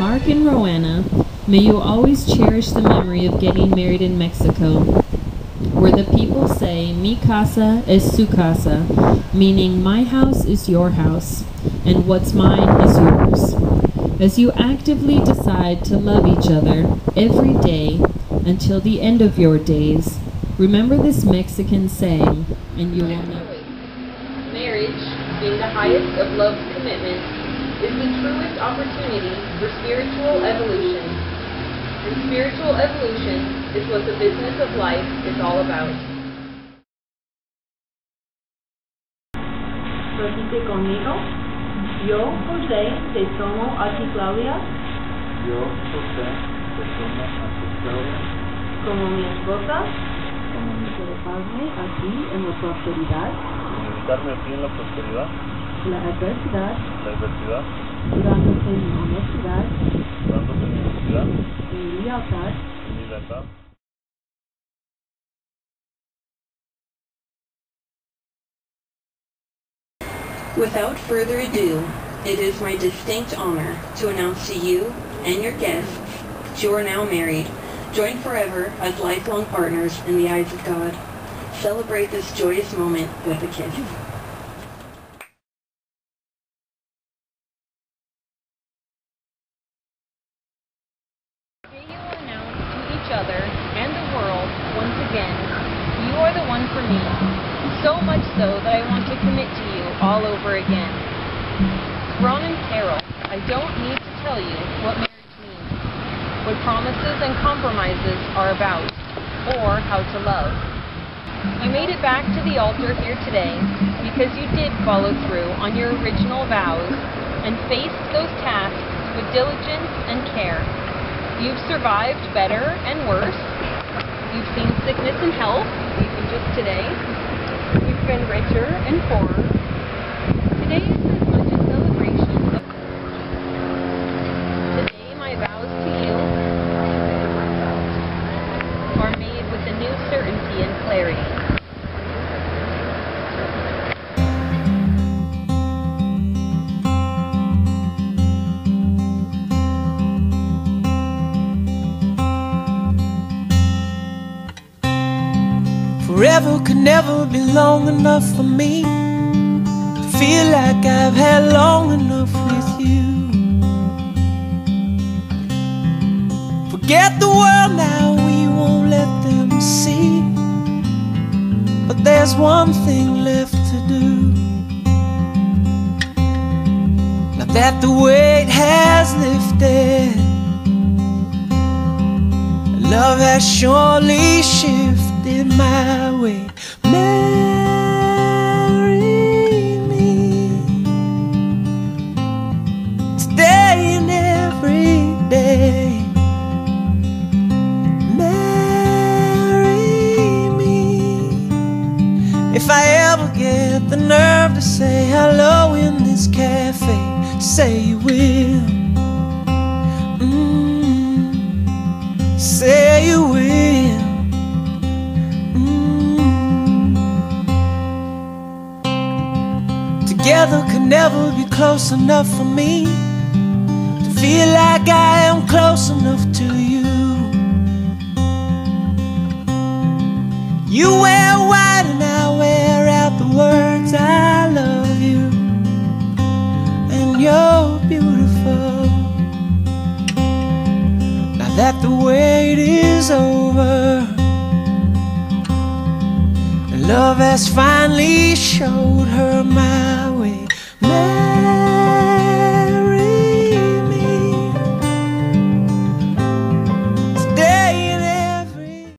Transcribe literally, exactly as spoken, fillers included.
Mark and Roanna, may you always cherish the memory of getting married in Mexico, where the people say, mi casa es su casa, meaning my house is your house, and what's mine is yours. As you actively decide to love each other every day until the end of your days, remember this Mexican saying, and you will know. Marriage, being the highest of love's commitments, is the truest opportunity for spiritual evolution. And spiritual evolution is what the business of life is all about. Repite conmigo. Yo, José, te tomo a ti, Claudia. Yo, José, te tomo a ti, Claudia. Como mi esposa. Como mi Dejarme a ti en la prosperidad. Dedicarme a ti en la prosperidad. La adversidad. La adversidad. Jurándote mi honestidad. Jurándote mi honestidad. Mi lealtad. Mi lealtad. Without further ado, it is my distinct honor to announce to you and your guests that you are now married, joined forever as lifelong partners in the eyes of God. Celebrate this joyous moment with a kiss. Today you will announce to each other and the world once again, you are the one for me, so much so that I want to commit to you all over again. Ron and Carol, I don't need to tell you what marriage means, what promises and compromises are about, or how to love. I made it back to the altar here today because you did follow through on your original vows and faced those tasks with diligence and care. You've survived better and worse. You've seen sickness and health, even just today. You've been richer and poorer. Today is as much a celebration of today my vows to you are made with a new certainty and clarity. Forever could never be long enough for me to feel like I've had long enough with you. Forget the world now, we won't let them see. But there's one thing left to do. Now that the weight has lifted, love has surely shifted my way. Marry me today and every day. Marry me if I ever get the nerve to say hello in this cafe. Say you will. Mm, say you will. Together could never be close enough for me to feel like I am close enough to you. You wear white and I wear out the words I love you, and you're beautiful. Now that the wait is over, love has finally showed her my way. Marry